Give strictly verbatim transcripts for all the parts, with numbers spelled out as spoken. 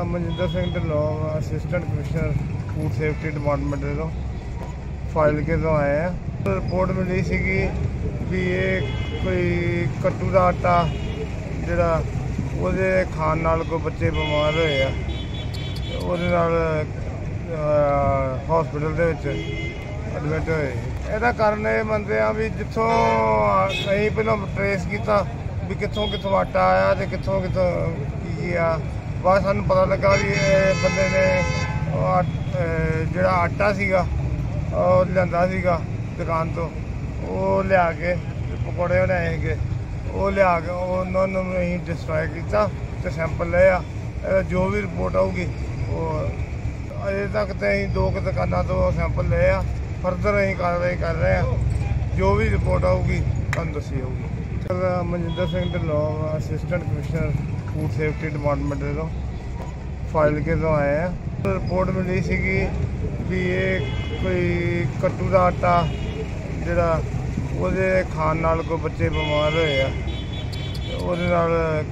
Manjinder Singh Dhillon assistant commissioner food safety department ਦੇ ਤੋਂ file ਕੇ ਤੋਂ ਆਏ ਆ। ਰਿਪੋਰਟ ਮਿਲੀ ਸੀਗੀ ਵੀ ਇਹ ਕੋਈ ਕੱਟੂ ਦਾ ਆਟਾ ਜਿਹੜਾ ਉਹਦੇ ਖਾਣ ਨਾਲ ਕੋਈ ਬੱਚੇ ਬਿਮਾਰ ਹੋਏ ਆ, ਉਹਦੇ ਨਾਲ ਹਸਪੀਟਲ ਦੇ ਵਿੱਚ ਐਡਮਿਟ ਹੋਏ। ਇਹਦਾ ਕਾਰਨ ਇਹ ਮੰਨਦੇ ਆ ਵੀ ਜਿੱਥੋਂ ਅਸੀਂ ਪਹਿਲਾਂ ਟਰੇਸ ਕੀਤਾ ਵੀ ਕਿੱਥੋਂ ਕਿੱਥੋਂ ਆਟਾ ਆਇਆ ਤੇ ਕਿੱਥੋਂ ਕਿੱਥੋਂ ਕੀ ਆ, ਬਾਅਦ ਸਾਨੂੰ ਪਤਾ ਲੱਗਾ ਵੀ ਇਹ ਬੰਦੇ ਨੇ ਜਿਹੜਾ ਆਟਾ ਸੀਗਾ ਉਹ ਲਿਆਂਦਾ ਸੀਗਾ ਦੁਕਾਨ ਤੋਂ, ਉਹ ਲਿਆ ਕੇ ਪਕੌੜੇ ਬਣਾਏ ਸੀਗੇ, ਉਹ ਲਿਆ ਕੇ ਉਹਨਾਂ ਨੂੰ ਅਸੀਂ ਡਿਸਟਰਾਏ ਕੀਤਾ ਤੇ ਸੈਂਪਲ ਲਏ ਆ। ਜੋ ਵੀ ਰਿਪੋਰਟ ਆਊਗੀ ਉਹ ਅਜੇ ਤੱਕ ਤਾਂ ਅਸੀਂ ਦੋ ਕੁ ਦੁਕਾਨਾਂ ਤੋਂ ਸੈਂਪਲ ਲਏ ਆ, ਫਰਦਰ ਅਸੀਂ ਕਾਰਵਾਈ ਕਰ ਰਹੇ ਹਾਂ। ਜੋ ਵੀ ਰਿਪੋਰਟ ਆਊਗੀ ਤੁਹਾਨੂੰ ਦੱਸੀ ਜਾਊਗੀ। Manjinder Singh Dhillon assistant commissioner food safety department ਦੇ ਤੋਂ ਫਾਈਲ ਕੇ ਤੋਂ ਆਏ ਆ। ਰਿਪੋਰਟ ਮਿਲੀ ਸੀਗੀ ਵੀ ਇਹ ਕੋਈ ਕੱਟੂ ਦਾ ਆਟਾ ਜਿਹੜਾ ਉਹਦੇ ਖਾਣ ਨਾਲ ਕੋਈ ਬੱਚੇ ਬਿਮਾਰ ਹੋਏ ਆ, ਉਹਦੇ ਨਾਲ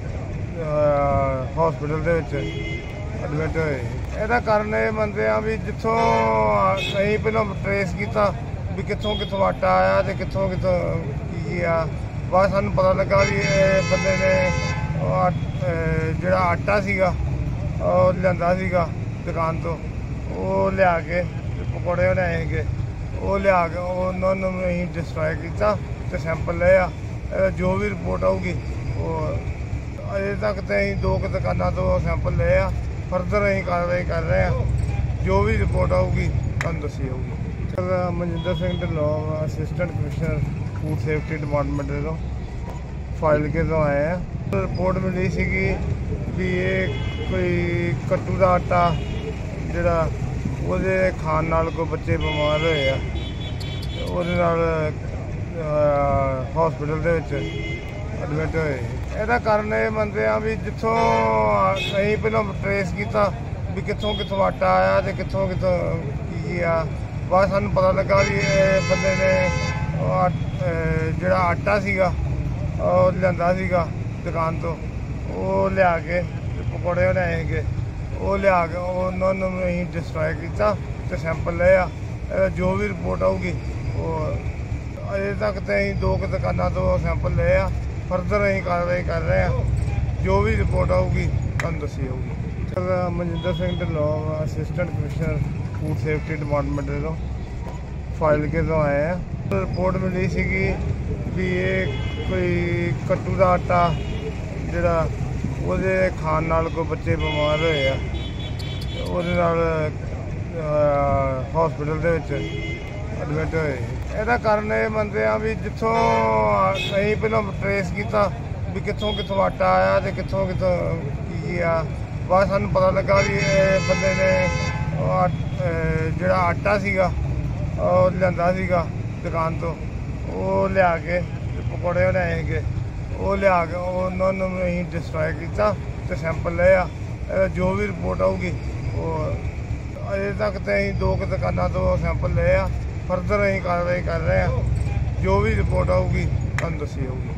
ਹਸਪੀਟਲ ਦੇ ਵਿੱਚ ਐਡਮਿਟ ਹੋਏ। ਇਹਦਾ ਕਾਰਨ ਇਹ ਮੰਨਦੇ ਆ ਵੀ ਜਿੱਥੋਂ ਅਸੀਂ ਪਹਿਲਾਂ ਟਰੇਸ ਕੀਤਾ ਵੀ ਕਿੱਥੋਂ ਕਿੱਥੋਂ ਆਟਾ ਆਇਆ ਤੇ ਕਿੱਥੋਂ ਕਿੱਥੋਂ ਕੀ ਆ, ਬਾਅਦ ਸਾਨੂੰ ਪਤਾ ਲੱਗਾ ਵੀ ਇਹ ਬੰਦੇ ਨੇ ਜਿਹੜਾ ਆਟਾ ਸੀਗਾ ਉਹ ਲਿਆਂਦਾ ਸੀਗਾ ਦੁਕਾਨ ਤੋਂ, ਉਹ ਲਿਆ ਕੇ ਪਕੌੜੇ ਬਣਾਏ ਸੀਗੇ, ਉਹ ਲਿਆ ਕੇ ਉਹਨਾਂ ਨੂੰ ਅਸੀਂ ਡਿਸਟਰਾਏ ਕੀਤਾ ਤੇ ਸੈਂਪਲ ਲਏ ਆ। ਜੋ ਵੀ ਰਿਪੋਰਟ ਆਊਗੀ ਉਹ ਅਜੇ ਤੱਕ ਤਾਂ ਅਸੀਂ ਦੋ ਕੁ ਦੁਕਾਨਾਂ ਤੋਂ ਸੈਂਪਲ ਲਏ ਆ, ਫਰਦਰ ਅਸੀਂ ਕਾਰਵਾਈ ਕਰ ਰਹੇ ਹਾਂ। ਜੋ ਵੀ ਰਿਪੋਰਟ ਆਊਗੀ ਤੁਹਾਨੂੰ ਦੱਸੀ ਜਾਊਗੀ। Manjinder Singh Dhillon assistant commissioner food safety department ਦੇ ਤੋਂ ਫਾਈਲ ਕੇ ਤੋਂ ਆਏ ਆ। ਰਿਪੋਰਟ ਮਿਲੀ ਸੀਗੀ ਵੀ ਇਹ ਕੋਈ ਕੱਟੂ ਦਾ ਆਟਾ ਜਿਹੜਾ ਉਹਦੇ ਖਾਣ ਨਾਲ ਕੋਈ ਬੱਚੇ ਬਿਮਾਰ ਹੋਏ ਆ, ਉਹਦੇ ਨਾਲ ਹਸਪੀਟਲ ਦੇ ਵਿੱਚ ਐਡਮਿਟ ਹੋਏ। ਇਹਦਾ ਕਾਰਨ ਇਹ ਮੰਨਦੇ ਆ ਵੀ ਜਿੱਥੋਂ ਅਸੀਂ ਪਹਿਲਾਂ ਟਰੇਸ ਕੀਤਾ ਵੀ ਕਿੱਥੋਂ ਕਿੱਥੋਂ ਆਟਾ ਆਇਆ ਤੇ ਕਿੱਥੋਂ ਕਿੱਥੋਂ ਕੀ ਆ, ਬਾਅਦ ਸਾਨੂੰ ਪਤਾ ਲੱਗਾ ਵੀ ਇਹ ਬੰਦੇ ਨੇ ਜਿਹੜਾ ਆਟਾ ਸੀਗਾ ਉਹ ਲਿਆਂਦਾ ਸੀਗਾ ਦੁਕਾਨ ਤੋਂ, ਉਹ ਲਿਆ ਕੇ ਪਕੌੜੇ ਬਣਾਏ ਸੀਗੇ, ਉਹ ਲਿਆ ਕੇ ਉਹਨਾਂ ਨੂੰ ਅਸੀਂ ਡਿਸਟਰਾਏ ਕੀਤਾ ਤੇ ਸੈਂਪਲ ਲਏ ਆ। ਜੋ ਵੀ ਰਿਪੋਰਟ ਆਊਗੀ ਉਹ ਅਜੇ ਤੱਕ ਤਾਂ ਅਸੀਂ ਦੋ ਕੁ ਦੁਕਾਨਾਂ ਤੋਂ ਸੈਂਪਲ ਲਏ ਆ, ਫਰਦਰ ਅਸੀਂ ਕਾਰਵਾਈ ਕਰ ਰਹੇ ਹਾਂ। ਜੋ ਵੀ ਰਿਪੋਰਟ ਆਊਗੀ ਤੁਹਾਨੂੰ ਦੱਸੀ ਜਾਊਗੀ। Manjinder Singh Dhillon assistant commissioner food safety department ਦੇ ਤੋਂ ਫਾਈਲ ਕੇ ਤੋਂ ਆਏ ਆ। ਰਿਪੋਰਟ ਮਿਲੀ ਸੀਗੀ ਵੀ ਇਹ ਕੋਈ ਕੱਟੂ ਦਾ ਆਟਾ ਜਿਹੜਾ ਉਹਦੇ ਖਾਣ ਨਾਲ ਕੋਈ ਬੱਚੇ ਬਿਮਾਰ ਹੋਏ ਆ, ਉਹਦੇ ਨਾਲ ਹਸਪੀਟਲ ਦੇ ਵਿੱਚ ਐਡਮਿਟ ਹੋਏ। ਇਹਦਾ ਕਾਰਨ ਇਹ ਮੰਨਦੇ ਆ ਵੀ ਜਿੱਥੋਂ ਅਸੀਂ ਪਹਿਲਾਂ ਟਰੇਸ ਕੀਤਾ ਵੀ ਕਿੱਥੋਂ ਕਿੱਥੋਂ ਆਟਾ ਆਇਆ ਤੇ ਕਿੱਥੋਂ ਕਿੱਥੋਂ ਕੀ ਆ, ਬਾਅਦ ਸਾਨੂੰ ਪਤਾ ਲੱਗਾ ਵੀ ਇਹ ਬੰਦੇ ਨੇ ਜਿਹੜਾ ਆਟਾ ਸੀਗਾ ਉਹ ਲਿਆਂਦਾ ਸੀਗਾ ਦੁਕਾਨ ਤੋਂ, ਉਹ ਲਿਆ ਕੇ ਪਕੌੜੇ ਬਣਾਏ ਸੀਗੇ, ਉਹ ਲਿਆ ਕੇ ਉਹਨਾਂ ਨੂੰ ਅਸੀਂ ਡਿਸਟਰਾਏ ਕੀਤਾ ਤੇ ਸੈਂਪਲ ਲਏ ਆ। ਜੋ ਵੀ ਰਿਪੋਰਟ ਆਊਗੀ ਉਹ ਅਜੇ ਤੱਕ ਤਾਂ ਅਸੀਂ ਦੋ ਕੁ ਦੁਕਾਨਾਂ ਤੋਂ ਸੈਂਪਲ ਲਏ ਆ, ਫਰਦਰ ਅਸੀਂ ਕਾਰਵਾਈ ਕਰ ਰਹੇ ਹਾਂ। ਜੋ ਵੀ ਰਿਪੋਰਟ ਆਊਗੀ ਤੁਹਾਨੂੰ ਦੱਸੀ ਜਾਊਗੀ।